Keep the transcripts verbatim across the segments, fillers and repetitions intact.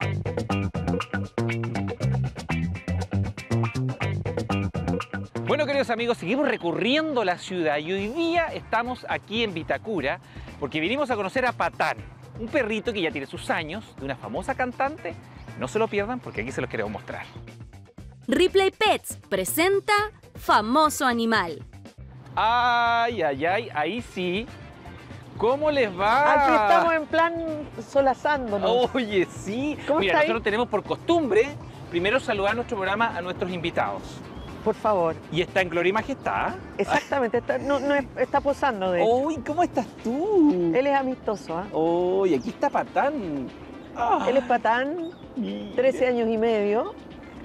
Bueno, queridos amigos, seguimos recorriendo la ciudad y hoy día estamos aquí en Vitacura porque vinimos a conocer a Patán, un perrito que ya tiene sus años, de una famosa cantante. No se lo pierdan porque aquí se los queremos mostrar. Ripley Pets presenta Famoso Animal. Ay, ay, ay, ahí sí. ¿Cómo les va? Aquí estamos en plan solazándonos. Oye, sí. ¿Cómo Mira, está ahí? nosotros tenemos por costumbre primero saludar nuestro programa a nuestros invitados. Por favor. Y está en gloria y majestad. Exactamente, está, no, no es- está posando de hecho. Uy, ¿cómo estás tú? Él es amistoso, ¿ah? Uy, aquí está Patán. Ah, Él es Patán, mira. trece años y medio,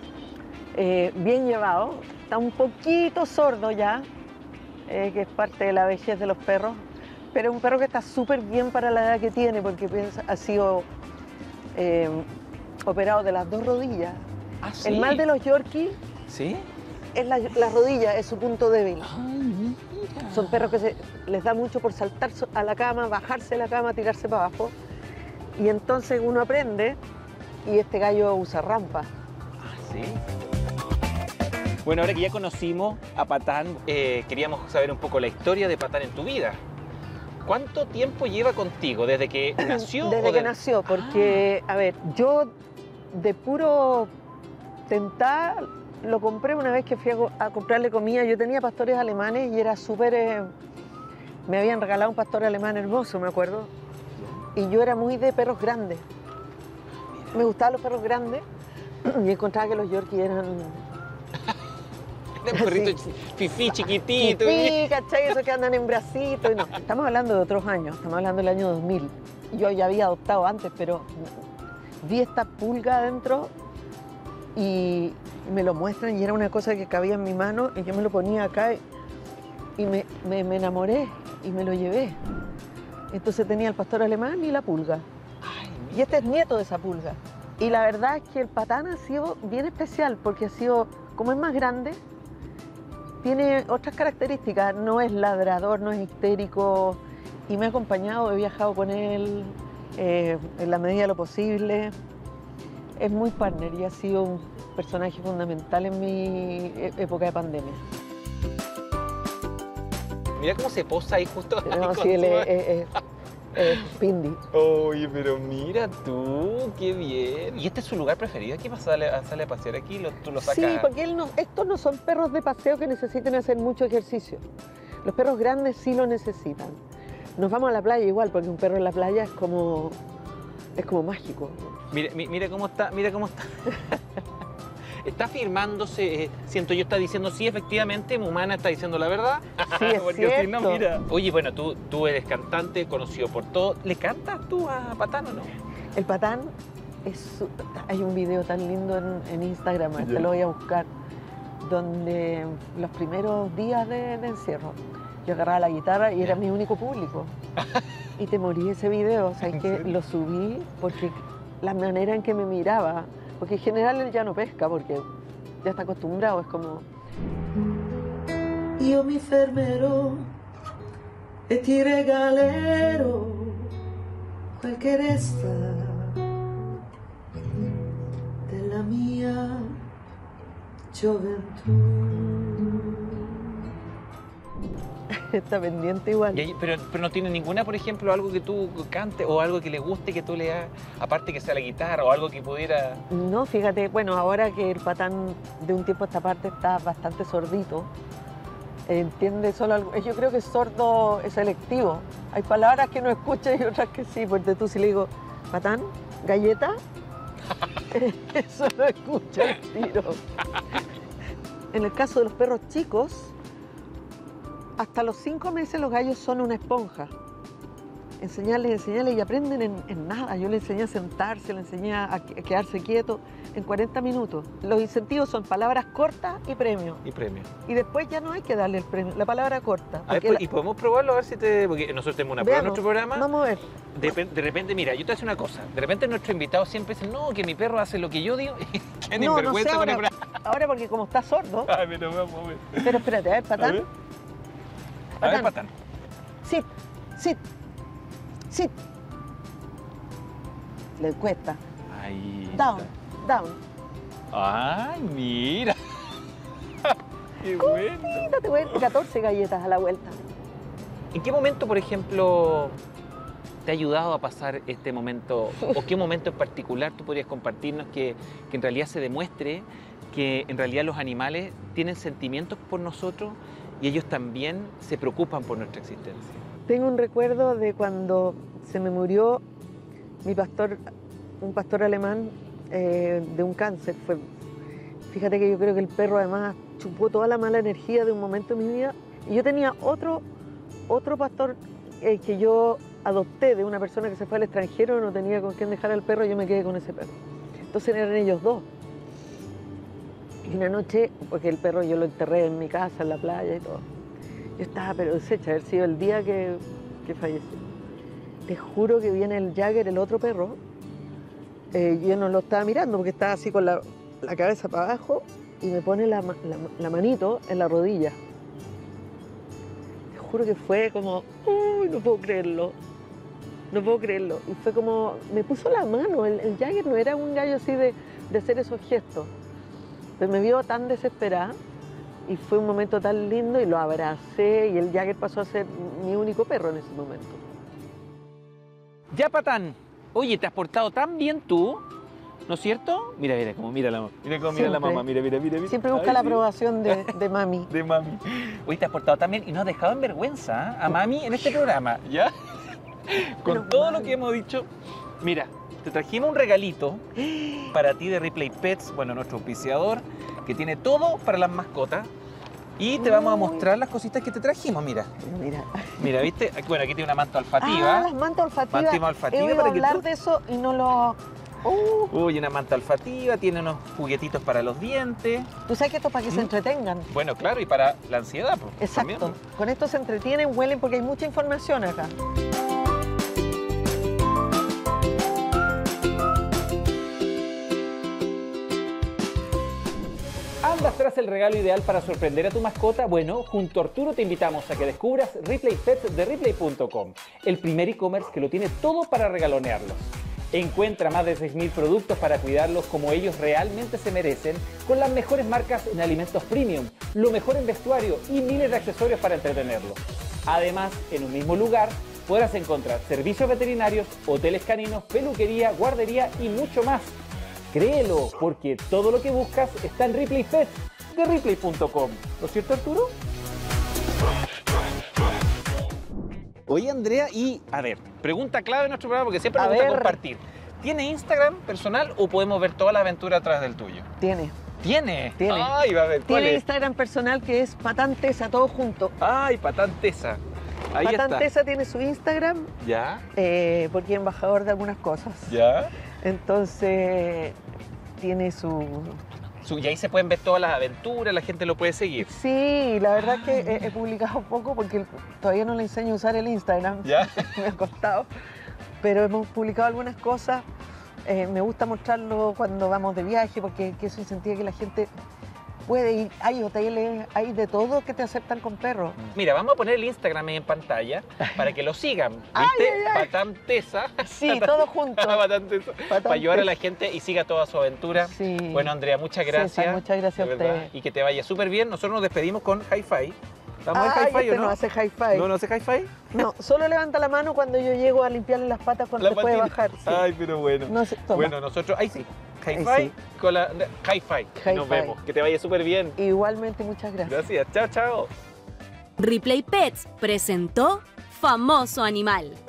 eh, bien llevado, está un poquito sordo ya, eh, que es parte de la vejez de los perros, pero es un perro que está súper bien para la edad que tiene, porque piensa- ha sido eh, operado de las dos rodillas. ¿Ah, sí? El mal de los Yorkie ¿Sí? es la, la rodilla, es su punto débil. Ay, mira. Son perros que se, les da mucho por saltar so- a la cama, bajarse de la cama, tirarse para abajo. Y entonces uno aprende y este gallo usa rampa. Ah, ¿sí? Bueno, ahora que ya conocimos a Patán, eh, queríamos saber un poco la historia de Patán en tu vida. ¿Cuánto tiempo lleva contigo? ¿Desde que nació? Desde o que de- nació, porque, a ver, yo de puro tentar lo compré una vez que fui a, co- a comprarle comida. Yo tenía pastores alemanes y era súper... eh, me habían regalado un pastor alemán hermoso, me acuerdo. Y yo era muy de perros grandes. Me gustaban los perros grandes y encontraba que los Yorkie eran... Era un perrito Sí. fifí, chiquitito. Sí, ¿cachai? Esos que andan en bracitos. y No, estamos hablando de otros años, estamos hablando del año dos mil. Yo ya había adoptado antes, pero vi esta pulga adentro y me lo muestran y era una cosa que cabía en mi mano y yo me lo ponía acá y, y me, me- me enamoré y me lo llevé. Entonces tenía el pastor alemán y la pulga. Ay, Y este es nieto de esa pulga. Y la verdad es que el Patán ha sido bien especial porque ha sido, como es más grande, tiene otras características. No es ladrador, no es histérico. Y me ha acompañado, he viajado con él eh, en la medida de lo posible. Es muy partner y ha sido un personaje fundamental en mi e- época de pandemia. mira cómo se posa ahí justo. ahí No, con sí, él su- es, es- es- es Pindi. Oye, pero mira tú, qué bien. ¿Y este es su lugar preferido? ¿Qué pasa? ¿Sale a, sale a pasear aquí? Lo- ¿Tú lo sacas? Sí, porque él no- estos no son perros de paseo que necesiten hacer mucho ejercicio. Los perros grandes sí lo necesitan. Nos vamos a la playa igual, porque un perro en la playa es como, es como mágico. Mira, mi- mira cómo está, mira cómo está. Está afirmándose, eh, siento yo, está diciendo, sí, efectivamente, Mumana está diciendo la verdad. Sí, es Porque si no, cierto. mira. Oye, bueno, tú, tú eres cantante, conocido por todo. ¿Le cantas tú a Patán o no? El Patán, es su- hay un video tan lindo en, en Instagram, te Ya. lo voy a buscar, donde los primeros días de, de encierro, yo agarraba la guitarra y era Ya. mi único público. Y te morí ese video, o sea, es ¿En que serio? lo subí porque la manera en que me miraba, porque en general él ya no pesca, porque ya está acostumbrado, es como... Io mi fermerò e ti regalerò quel che resta della mia gioventù. Está pendiente igual. Y ahí- pero, pero no tiene ninguna, por ejemplo, algo que tú cantes o algo que le guste que tú le hagas, aparte que sea la guitarra o algo que pudiera... No, fíjate, bueno, ahora que el Patán de un tiempo a esta parte está bastante sordito, entiende solo algo. Yo creo que sordo es selectivo. Hay palabras que no escucha y otras que sí. Porque tú si le digo, Patán, galleta, eso lo escucha el tiro. En el caso de los perros chicos, hasta los cinco meses los gallos son una esponja. Enseñarles, enseñarles y aprenden en, en nada. Yo le enseñé a sentarse, le enseñé a, a quedarse quieto en cuarenta minutos. Los incentivos son palabras cortas y premios. Y premio. Y después ya no hay que darle el premio, la palabra corta. A ver, porque pues, la- y podemos probarlo a ver si te... Porque nosotros tenemos una prueba en Veamos, nuestro programa. Vamos a ver. De, pe- de repente, mira, yo te voy a decir una cosa. De repente nuestros invitados siempre dicen, no, que mi perro hace lo que yo digo. Qué No, no sé sinvergüenza con el ahora, bra- ahora porque como está sordo. Ay, pero vamos a ver. Pero espérate, a ver, A Patán. ver. A ver, Patán. Patán. Sit, sit, sit. Le cuesta. Ahí Down, está. down. Ay, mira. Qué bueno. Mira, te voy a dar catorce galletas a la vuelta. ¿En qué momento, por ejemplo, te ha ayudado a pasar este momento? ¿O qué momento en particular tú podrías compartirnos que, que en realidad se demuestre que en realidad los animales tienen sentimientos por nosotros y ellos también se preocupan por nuestra existencia? Tengo un recuerdo de cuando se me murió mi pastor, un pastor alemán eh, de un cáncer. Fue, fíjate que yo creo que el perro además chupó toda la mala energía de un momento en mi vida. Y yo tenía otro, otro pastor eh, que yo adopté de una persona que se fue al extranjero, no tenía con quién dejar al perro, yo me quedé con ese perro. Entonces eran ellos dos. Y una noche, porque el perro yo lo enterré en mi casa, en la playa y todo, yo estaba pero deshecha, haber sido el día que, que falleció. Te juro que viene el Jagger, el otro perro, eh, yo no lo estaba mirando porque estaba así con la, la cabeza para abajo y me pone la, la, la manito en la rodilla. Te juro que fue como, uy, no puedo creerlo, no puedo creerlo. Y fue como, me puso la mano, el, el Jagger no era un gallo así de, de hacer esos gestos. Pero me vio tan desesperada y fue un momento tan lindo y lo abracé y el Jagger pasó a ser mi único perro en ese momento. Ya, Patán, oye, te has portado tan bien tú, ¿no es cierto? Mira, mira cómo mira la mamá. Mira cómo mira la Siempre. mamá, mira, mira, mira. mira. Siempre busca Ay, la sí. aprobación de, de mami. De mami. Oye, te has portado tan bien y nos has dejado en vergüenza ¿eh? a mami en este programa, ¿ya? Con Menos todo mal. lo que hemos dicho. Mira, te trajimos un regalito para ti de Ripley Pets, bueno, nuestro auspiciador, que tiene todo para las mascotas. Y te vamos a Uy. mostrar las cositas que te trajimos, mira. Mira. Mira, ¿viste? Bueno, aquí tiene una manta olfativa. Ah, las mantas olfativas. Manta olfativa He oído para que hablar tú- de eso y no lo... Uh, Uy, una manta olfativa, tiene unos juguetitos para los dientes. tú sabes que esto es para que se ¿Mm? entretengan. Bueno, claro, y para la ansiedad, pues. Exacto. también. Con esto se entretienen, huelen porque hay mucha información acá. ¿Andas tras el regalo ideal para sorprender a tu mascota? Bueno, junto a Arturo te invitamos a que descubras Ripley Pets de Ripley punto com, el primer e-commerce que lo tiene todo para regalonearlos. Encuentra más de seis mil productos para cuidarlos como ellos realmente se merecen, con las mejores marcas en alimentos premium, lo mejor en vestuario y miles de accesorios para entretenerlos. Además, en un mismo lugar podrás encontrar servicios veterinarios, hoteles caninos, peluquería, guardería y mucho más. Créelo, porque todo lo que buscas está en Ripley Pets de Ripley punto com. ¿No es cierto, Arturo? Oye, Andrea, y a ver, pregunta clave en nuestro programa porque siempre A nos gusta ver. compartir. ¿Tiene Instagram personal o podemos ver toda la aventura atrás del tuyo? Tiene. ¿Tiene? Tiene. Ay, va a ver, ¿cuál Tiene es? Instagram personal que es Patán Tesa, todo junto. Ay, Patán Tesa. Ahí Patán está. Tesa tiene su Instagram ¿Ya? eh, porque es embajador de algunas cosas. ¿Ya? Entonces tiene su... Su- y ahí se pueden ver todas las aventuras, la gente lo puede seguir. Sí, la verdad Ah, es que he, he publicado poco porque todavía no le enseño a usar el Instagram. ¿Ya? Me ha costado. Pero hemos publicado algunas cosas. Eh, me gusta mostrarlo cuando vamos de viaje porque que eso incentiva que la gente puede ir. Hay hoteles, hay de todo que te aceptan con perros. Mira, vamos a poner el Instagram ahí en pantalla para que lo sigan. ¿Viste? Ay, ay, ay. Patán Tesa. Sí, todo junto. Patán Tesa. Patán Para ayudar a Tesa. la gente y siga toda su aventura. Sí. Bueno, Andrea, muchas César, gracias. muchas gracias de a verdad, ustedes. Y que te vaya súper bien. Nosotros nos despedimos con Hi-Fi. ¿Estamos Ah, en Hi-Fi este o no? no hace hi-fi. ¿No, no hace Hi-Fi? No, solo levanta la mano cuando yo llego a limpiarle las patas cuando La después de patita. bajar. sí. Ay, pero bueno. No se toma. Bueno, nosotros, ahí sí. Hi-Fi Ahí sí. con la Hi-Fi. Hi-Fi. Nos vemos. Que te vaya súper bien. Igualmente, muchas gracias. Gracias. Chao, chao. Ripley Pets presentó Famoso Animal.